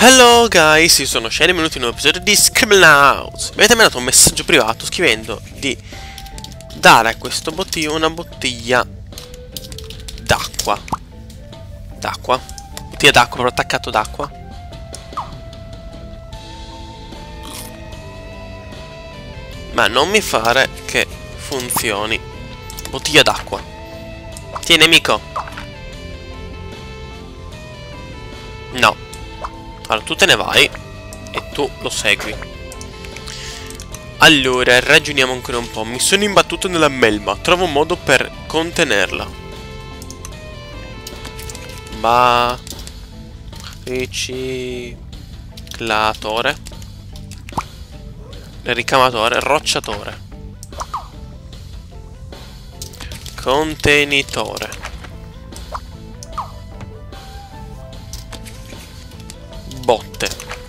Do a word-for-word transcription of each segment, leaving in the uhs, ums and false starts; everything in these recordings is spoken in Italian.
Hello guys, io sono Shane, benvenuti in un nuovo episodio di Scribblenauts. Mi avete mandato un messaggio privato scrivendo di dare a questo bottino una bottiglia d'acqua. D'acqua? Bottiglia d'acqua, però attaccato d'acqua. Ma non mi fare che funzioni. Bottiglia d'acqua. Tieni amico. No. Allora, tu te ne vai e tu lo segui. Allora, ragioniamo ancora un po'. Mi sono imbattuto nella melma. Trovo un modo per contenerla. Ma... Riciclatore. Ricamatore. Rocciatore. Contenitore. Botte.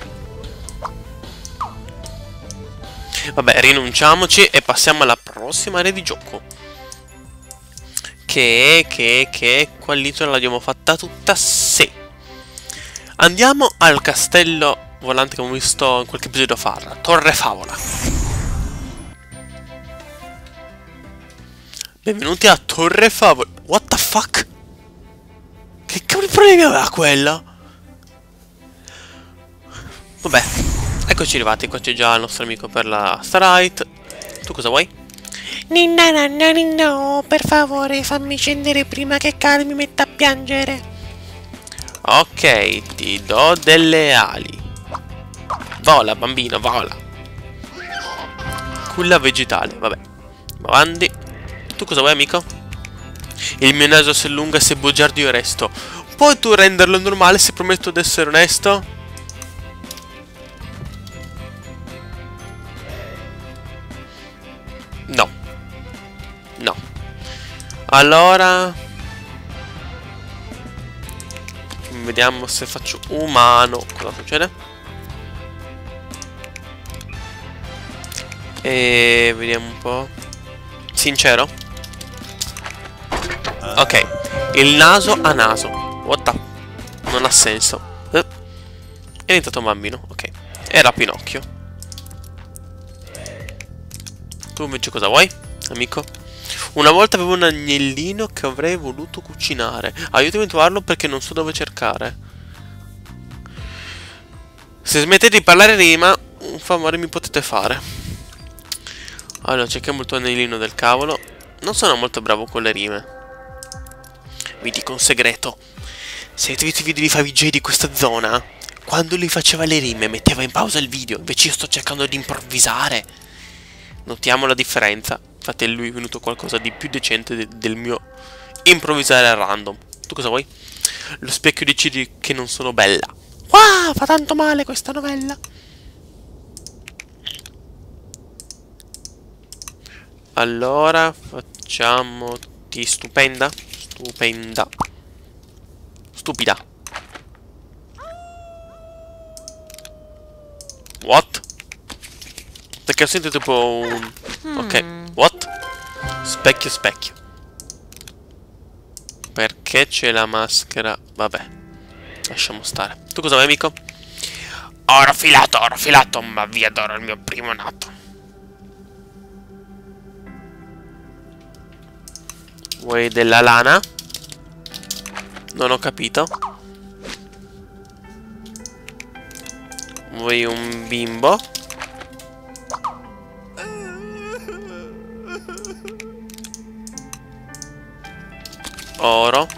Vabbè, rinunciamoci e passiamo alla prossima area di gioco. Che, che, che, quell'isola l'abbiamo fatta tutta, sì. Andiamo al castello volante che abbiamo visto in qualche episodio fa, Torre Favola. Benvenuti a Torre Favola. What the fuck? Che cavolo di problemi aveva quella? Vabbè, eccoci arrivati, qua c'è già il nostro amico per la Starlight. Tu cosa vuoi? Ninna nanna ninna, per favore fammi scendere prima che Carl mi metta a piangere. Ok, ti do delle ali. Vola bambino, vola. Culla vegetale, vabbè. Avanti. Tu cosa vuoi amico? Il mio naso si allunga se bugiardo io resto. Puoi tu renderlo normale se prometto di essere onesto? No. No. Allora vediamo se faccio umano. Cosa succede? E vediamo un po'. Sincero? Ok. Il naso a naso. What the? Non ha senso. eh. È diventato un bambino. Ok. Era Pinocchio. Tu invece cosa vuoi, amico? Una volta avevo un agnellino che avrei voluto cucinare. Aiutami a trovarlo perché non so dove cercare. Se smettete di parlare rima, un favore mi potete fare. Allora, cerchiamo il tuo agnellino del cavolo. Non sono molto bravo con le rime. Vi dico un segreto. Se avete visto i video di Favij di questa zona, quando lui faceva le rime metteva in pausa il video. Invece io sto cercando di improvvisare. Notiamo la differenza. Infatti a lui è venuto qualcosa di più decente de del mio improvvisare a random. Tu cosa vuoi? Lo specchio decide che non sono bella. Wow, fa tanto male questa novella. Allora facciamo ti stupenda. Stupenda. Stupida. What? Perché ho sentito tipo un... Ok, what? Specchio, specchio. Perché c'è la maschera? Vabbè, lasciamo stare. Tu cosa vuoi, amico? Oro filato, oro filato, ma vi adoro il mio primo nato. Vuoi della lana? Non ho capito. Vuoi un bimbo? Oro.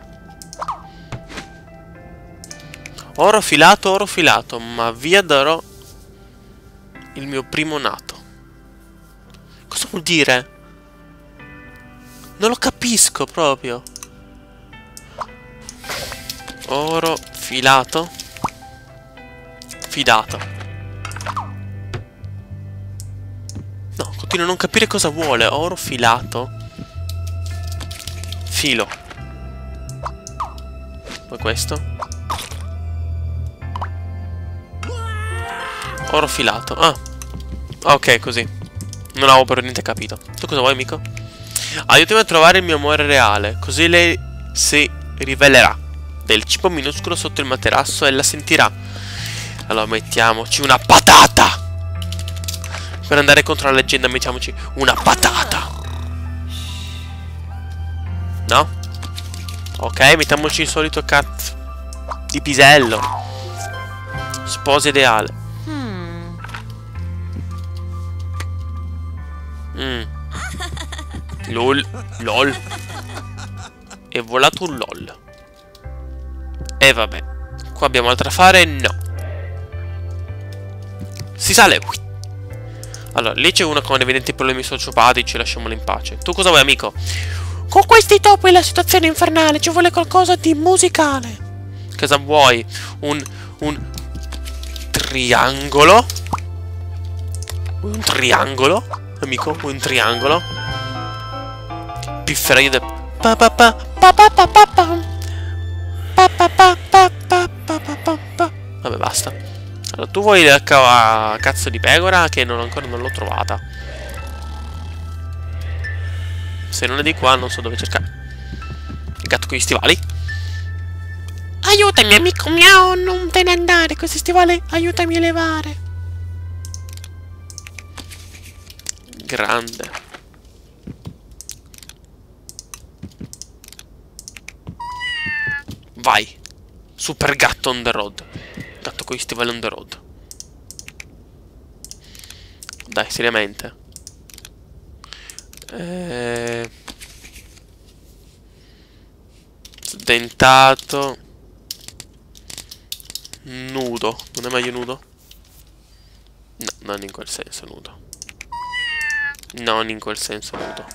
Oro filato, oro filato. Ma vi darò il mio primo nato. Cosa vuol dire? Non lo capisco proprio. Oro filato. Fidato. No, continuo a non capire cosa vuole. Oro filato. Filo. Poi questo. Oro filato. Ah. Ok, così. Non avevo per niente capito. Tu cosa vuoi, amico? Aiutami a trovare il mio amore reale. Così lei si rivelerà. Del cibo minuscolo sotto il materasso ella sentirà Allora mettiamoci una patata. Per andare contro la leggenda mettiamoci una patata. No? Ok, mettiamoci il solito cat di pisello. Sposa ideale. Hmm. Mm. Lol. Lol. È volato un lol. E vabbè. Qua abbiamo altro da fare? No. Si sale. Allora, lì c'è uno con evidenti problemi sociopatici. Lasciamolo in pace. Tu cosa vuoi, amico? Con questi topi la situazione è infernale. Ci vuole qualcosa di musicale. Cosa vuoi? Un... Un... Triangolo? Un triangolo? Amico, un triangolo? Pifferaio del... Pa pa pa pa pa pa pa pa pa pa pa pa pa pa pa pa. Vabbè, basta. Allora, tu vuoi la ca cazzo di pecora che non, ancora non l'ho trovata. Se non è di qua non so dove cercare. Il gatto con gli stivali. Aiutami, amico mio, non te ne andare. Questi stivali, aiutami a levare. Grande. Vai. Super gatto on the road. Gatto con gli stivali on the road. Dai, seriamente. Eh... Sdentato. Nudo. Non è meglio nudo? No, non in quel senso nudo. Non in quel senso nudo.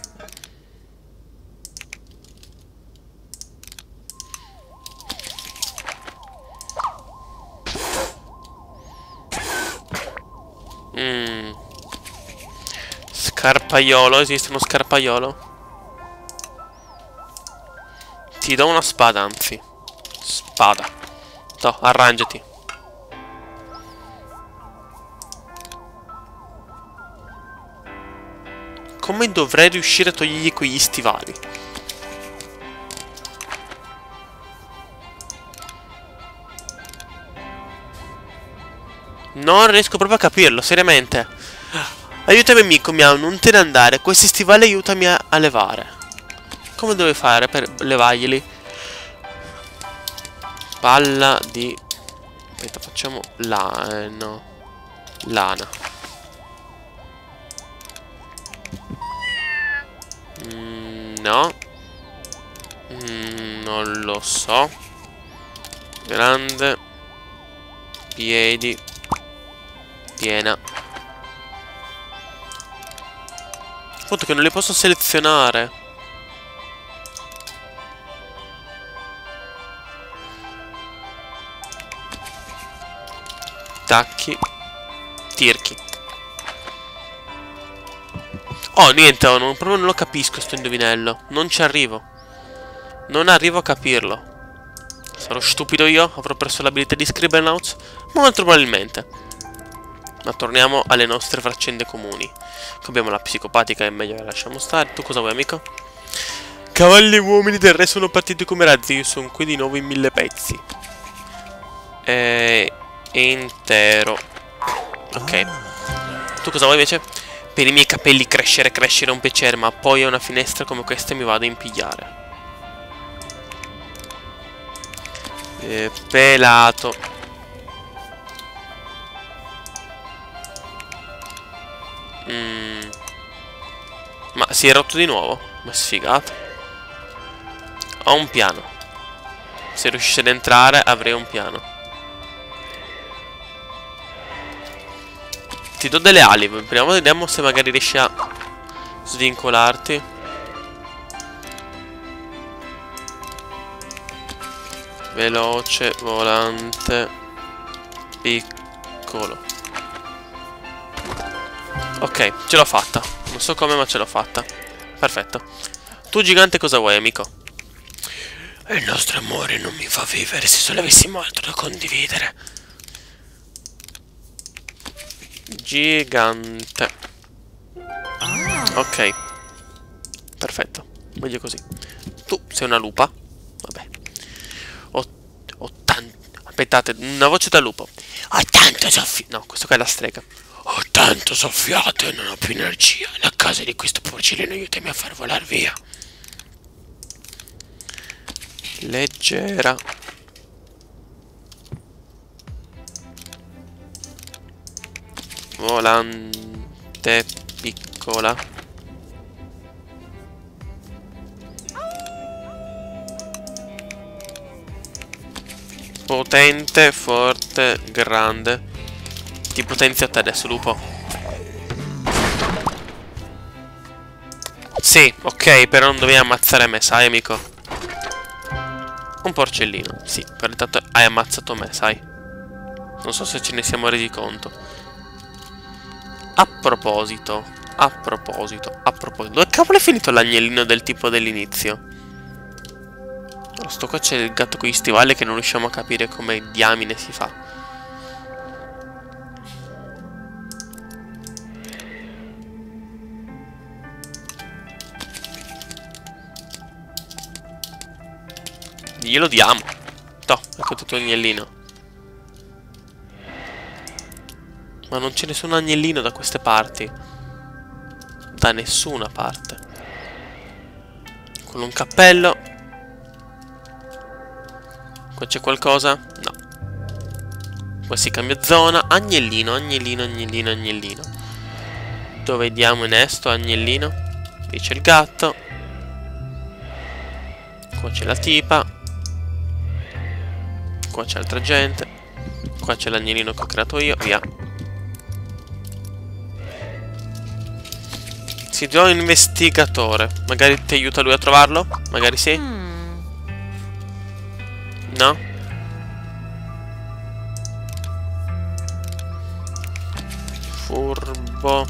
Mm. Scarpaiolo, esiste uno scarpaiolo? Ti do una spada, anzi. Spada. No, arrangiati. Come dovrei riuscire a togliergli quegli stivali? Non riesco proprio a capirlo, seriamente. Aiutami, amico mio, non te ne andare. Questi stivali aiutami a, a levare. Come devo fare per levarglieli? Palla di... Aspetta, facciamo la... Eh, no. Lana. Mm, no. Mm, non lo so. Grande. Piedi. Piena. Appunto che non li posso selezionare. Tacchi. Tirchi. Oh, niente, oh, non, proprio non lo capisco sto indovinello. Non ci arrivo. Non arrivo a capirlo. Sarò stupido io? Avrò perso l'abilità di Scribblenauts? Molto probabilmente. Ma torniamo alle nostre faccende comuni. Qui abbiamo la psicopatica, è meglio che la lasciamo stare. Tu cosa vuoi, amico? Cavalli e uomini del re sono partiti come razzi. Io sono qui di nuovo in mille pezzi. E... intero. Ok. Tu cosa vuoi invece? Per i miei capelli crescere, crescere è un piacere, ma poi a una finestra come questa mi vado a impigliare. Eh, pelato. Mm. Ma si è rotto di nuovo? Ma sfigato. Ho un piano. Se riuscissi ad entrare avrei un piano. Ti do delle ali. Proviamo, vediamo se magari riesci a svincolarti. Veloce, volante, piccolo. Ok, ce l'ho fatta. Non so come, ma ce l'ho fatta. Perfetto. Tu gigante cosa vuoi, amico? Il nostro amore non mi fa vivere. Se solo avessimo altro da condividere. Gigante. Ok. Perfetto. Voglio così. Tu sei una lupa. Vabbè. Aspettate, una voce da lupo. Ho tanto soffiato. No, questo qua è la strega. Ho tanto soffiato e non ho più energia. La casa di questo porcellino, aiutami a far volare via. Leggera. Volante piccola. Potente, forte, grande. Ti potenzio a te adesso, lupo. Sì, ok, però non dovevi ammazzare me, sai, amico? Un porcellino, sì, per intanto hai ammazzato me, sai? Non so se ce ne siamo resi conto. A proposito, a proposito, a proposito. Dove cavolo è finito l'agnellino del tipo dell'inizio? Sto qua c'è il gatto con gli stivali che non riusciamo a capire come diamine si fa. Glielo diamo. Toh, ecco tutto agnellino. Ma non c'è nessun agnellino da queste parti. Da nessuna parte. Con un cappello. Qua c'è qualcosa? No. Qua si cambia zona. Agnellino, agnellino, agnellino, agnellino. Dove diamo in esto, agnellino? Lì c'è il gatto. Qua c'è la tipa. Qua c'è altra gente. Qua c'è l'agnellino che ho creato io. Via. Si trova un investigatore. Magari ti aiuta lui a trovarlo? Magari sì? No? Furbo.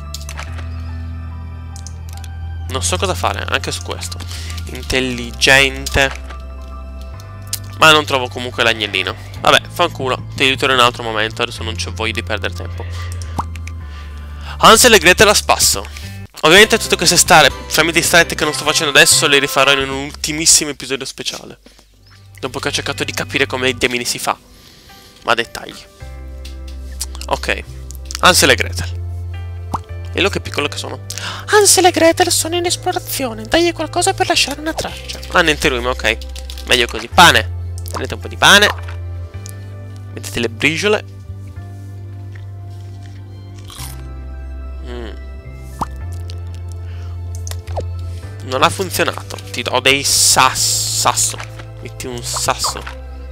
Non so cosa fare, anche su questo. Intelligente. Ma non trovo comunque l'agnellino. Vabbè, fanculo. Ti aiuterò in un altro momento. Adesso non c'ho voglia di perdere tempo. Hansel e Gretel a spasso. Ovviamente tutte queste stare, tramite strette che non sto facendo adesso, le rifarò in un ultimissimo episodio speciale. Dopo che ho cercato di capire come diamine si fa. Ma dettagli. Ok. Hansel e Gretel. E lo che piccolo che sono. Hansel e Gretel sono in esplorazione. Dagli qualcosa per lasciare una traccia. Ah, niente lui, ma ok. Meglio così. Pane. Prendete un po' di pane. Mettete le briciole. Mm. Non ha funzionato. Ti do dei sass sasso. Metti un sasso.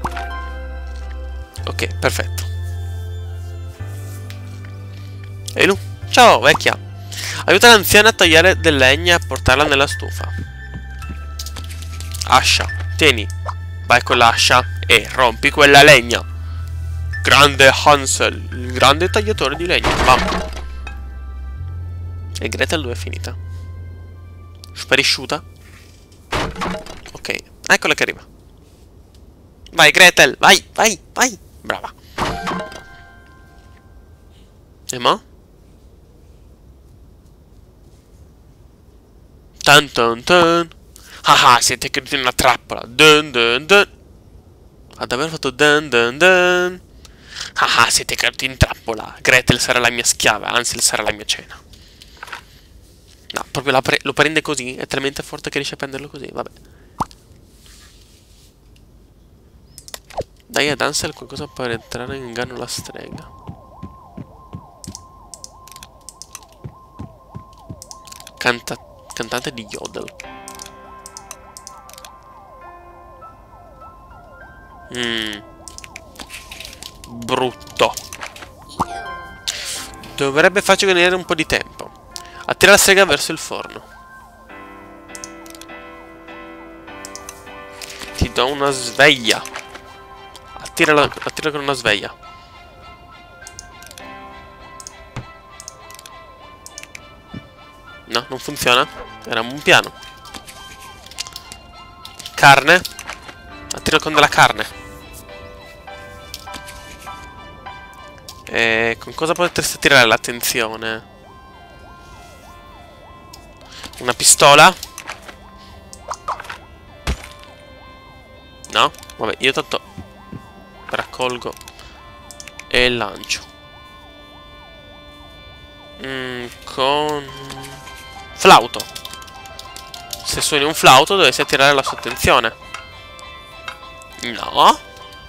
Ok, perfetto. E lui? Ciao, vecchia. Aiuta l'anziana a tagliare del legna e a portarla nella stufa. Ascia, tieni. Vai con l'ascia e rompi quella legna. Grande Hansel, il grande tagliatore di legna. Bam. E Gretel dove è finita? Sparisciuta? Ok, eccola che arriva. Vai Gretel, vai, vai, vai. Brava. E mo? Tan tan tan. Ah ah, siete caduti in una trappola. Dun dun dun. Ha davvero fatto dun dun dun. Ah ah, siete caduti in trappola. Gretel sarà la mia schiava, Hansel sarà la mia cena. No, proprio la pre lo prende così. È talmente forte che riesce a prenderlo così, vabbè. Dai ad Hansel qualcosa per entrare in inganno la strega. Canta cantante di yodel. Mmm. Brutto. Dovrebbe farci venire un po' di tempo. Attira la strega verso il forno. Ti do una sveglia. Attirala, attira con una sveglia. No, non funziona. Era un piano. Carne. Attira con della carne. E con cosa potresti attirare l'attenzione? Una pistola? No? Vabbè, io tanto... raccolgo e lancio. Mm, con flauto. Se suoni un flauto dovresti attirare la sua attenzione. No.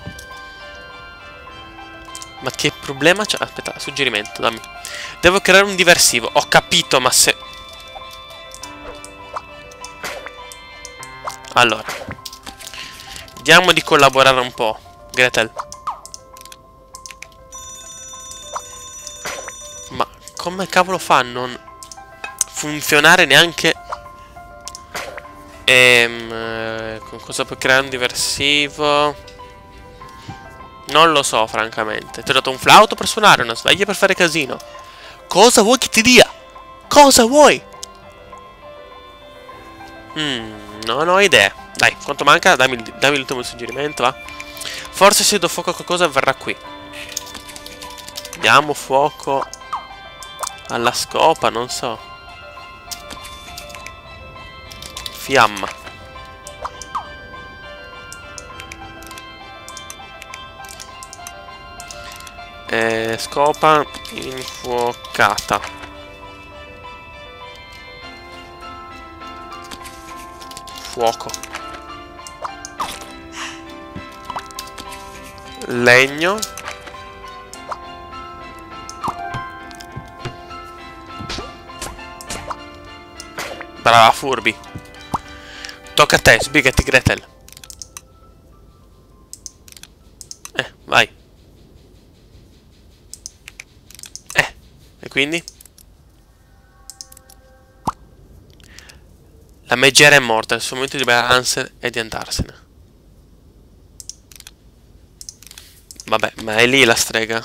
Ma che problema c'è? Aspetta, suggerimento, dammi. Devo creare un diversivo. Ho capito, ma se... Allora, vediamo di collaborare un po', Gretel. Ma come cavolo fa a non funzionare neanche? Ehm, con cosa puoi creare un diversivo? Non lo so, francamente. Ti ho dato un flauto per suonare, una sveglia per fare casino. Cosa vuoi che ti dia? Cosa vuoi? Mm, non ho idee. Dai, quanto manca? Dammi, dammi l'ultimo suggerimento, va. Forse se do fuoco a qualcosa verrà qui. Diamo fuoco alla scopa, non so. Fiamma. Eh, scopa infuocata. Fuoco. Legno. Brava, furbi. Tocca a te, sbrigati, Gretel. Eh, vai. Eh, e quindi? La megera è morta, il suo momento di Hansen è di andarsene. Vabbè, ma è lì la strega.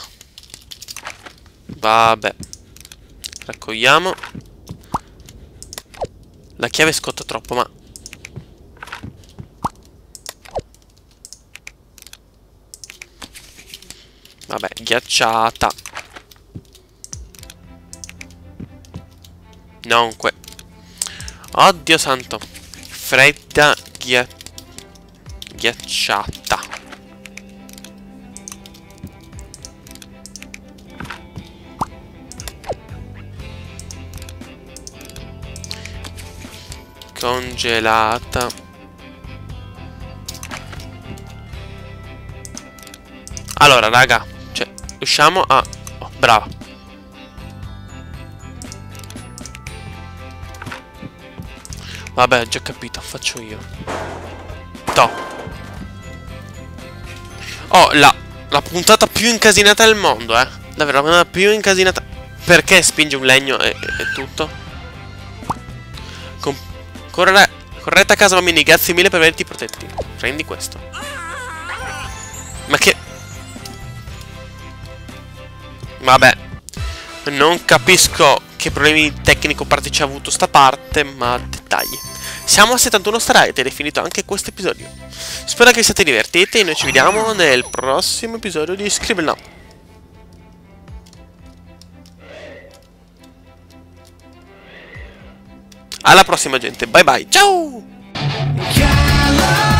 Vabbè. Raccogliamo. La chiave scotta troppo, ma... Vabbè, ghiacciata. Non que... Oddio santo. Fredda ghia... ghiacciata. Congelata. Allora, raga, cioè, riusciamo a... Oh, brava. Vabbè, ho già capito, faccio io. To. Oh, la, la puntata più incasinata del mondo, eh. Davvero, la puntata più incasinata. Perché spinge un legno e, e tutto? Con, corre, correte a casa, bambini, grazie mille per averti protetti. Prendi questo. Ma che... Vabbè, non capisco che problemi tecnico-pratici ha avuto sta parte, ma dettagli. Siamo a settantuno strike ed è finito anche questo episodio. Spero che vi siate divertiti e noi ci vediamo nel prossimo episodio di Scribble Now. Alla prossima, gente. Bye bye. Ciao!